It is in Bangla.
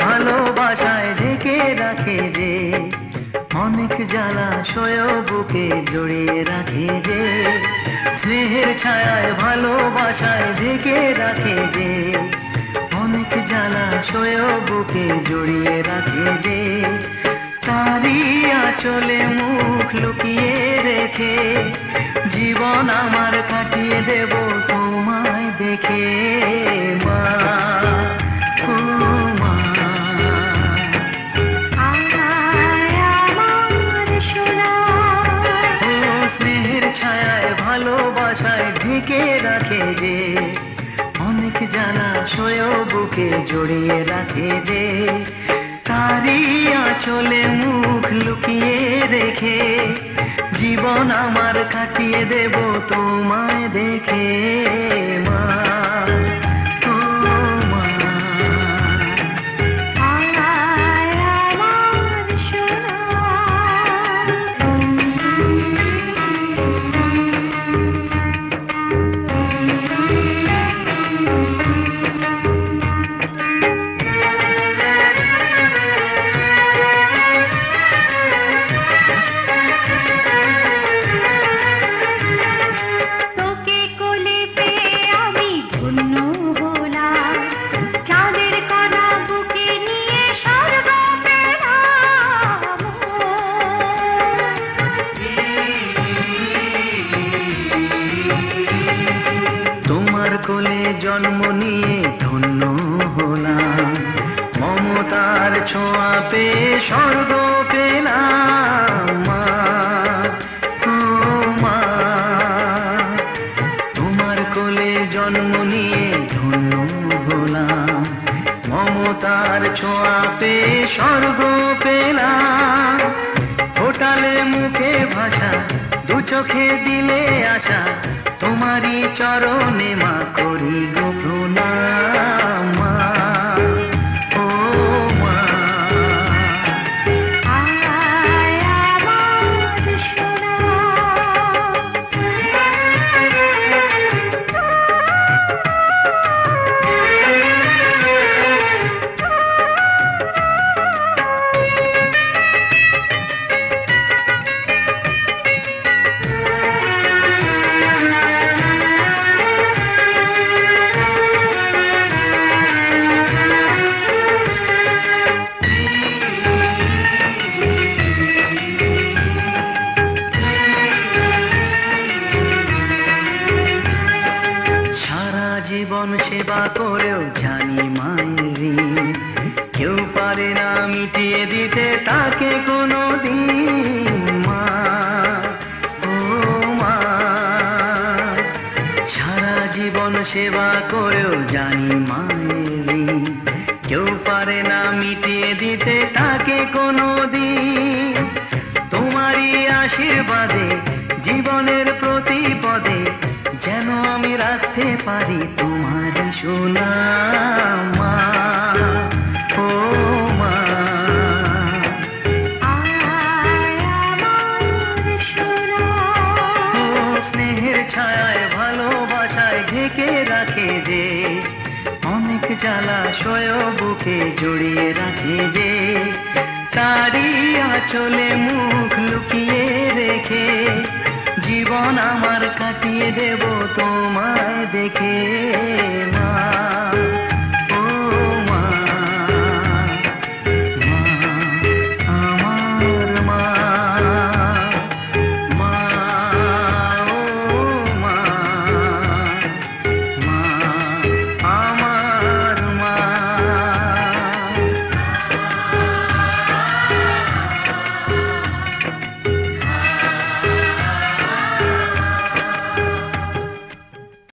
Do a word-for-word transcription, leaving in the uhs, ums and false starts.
ভালোবাসায় ঢেকে রাখে যে, অনেক জ্বালাশয় বুকে জড়িয়ে রাখে যে, স্নেহের ছায়ায় ভালোবাসায় ঢেকে রাখে যে, অনেক জ্বালাশয় বুকে জড়িয়ে রাখে যে, তারই আঁচলে মুখ লুকিয়ে রেখে জীবন আমার কাটিয়ে দেব তোমায় দেখে। মা, ও মা, ও স্নেহের ছায়ায় ভালোবাসায় ঢেকে রাখে যে, অনেক জ্বালাশয় বুকে জড়িয়ে রাখে যে, তারই আঁচলে মুখ লুকিয়ে রেখে জীবন আমার কাটিয়ে দেব তোমায় দেখে। মা, ও মা, কোলে জন্ম নিয়ে ধন্য হলাম, মমতার ছোঁয়া পেয়ে স্বর্গ পেলাম। মা, ও মা, তোমার কোলে জন্ম নিয়ে ধন্য হলাম, মমতার ছোঁয়া পেয়ে স্বর্গ পেলাম। ফোটালে মুখে ভাষা, দু চোখে দিলে আশা, তোমারই চরণে মা করি গো প্রণাম। মা, ও মা, জীবন সেবা করেও জানি মায়ের ঋণ, কেউ পারে না মিটিয়ে দিতে তাকে কোনো দিন। মা, ও মা, সারা জীবন সেবা করেও জানি মায়ের ঋণ, কেউ পারে না মিটিয়ে দিতে তাকে কোনো দিন। তোমারই আশীর্বাদে জীবনের প্রতি পদে যেন আমি রাখতে পারি তোমারই সুনাম। মা, ও মা, ও স্নেহের ছায়ায় ভালোবাসায় ঢেকে রাখে যে, অনেক জ্বালাশয় বুকে জড়িয়ে রাখে যে, তারই আঁচলে মুখ লুকিয়ে রেখে জীবন আমার কাটিয়ে দেব তোমায় দেখে। মা।